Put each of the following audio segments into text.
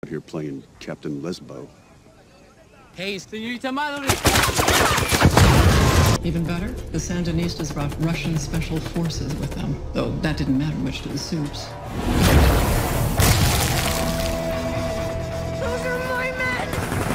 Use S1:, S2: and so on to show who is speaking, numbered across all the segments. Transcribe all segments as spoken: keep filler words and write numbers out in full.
S1: Here playing Captain Lesbo.
S2: Hey, Senorita Mallory!
S3: Even better, the Sandinistas brought Russian special forces with them, though that didn't matter much to the Supes.
S4: Those are my men!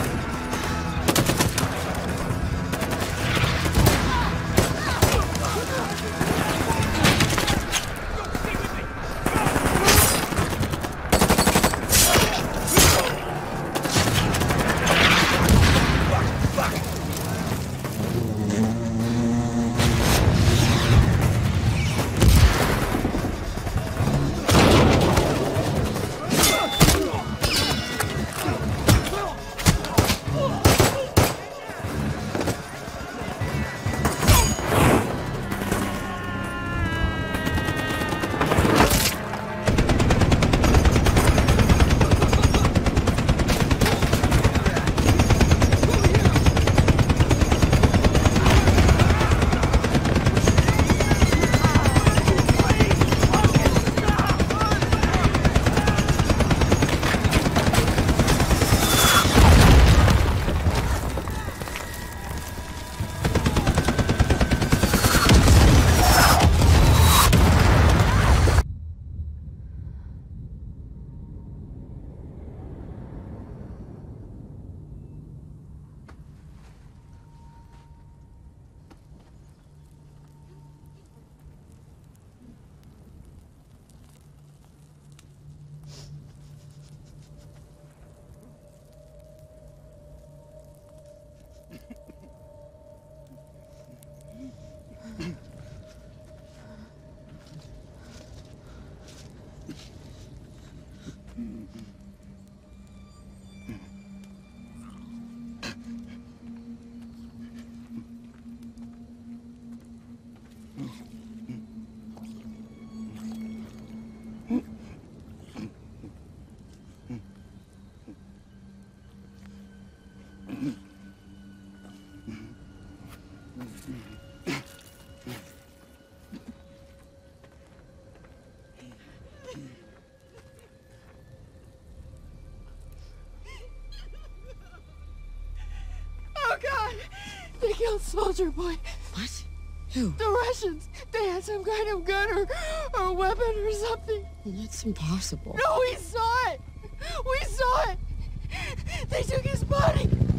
S4: Oh God! They killed Soldier Boy.
S3: What? Who?
S4: The Russians. They had some kind of gun or, or weapon or something.
S3: That's impossible.
S4: No, we saw it. We saw it. They took his body.